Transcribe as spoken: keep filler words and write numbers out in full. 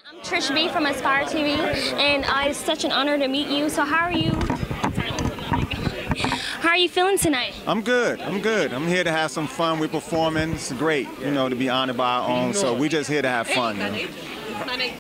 I'm Trish B from A-Spire T V, and uh, it's such an honor to meet you. So how are you? How are you feeling tonight? I'm good. I'm good. I'm here to have some fun. We're performing. It's great, you know, to be honored by our own. So we're just here to have fun. You know?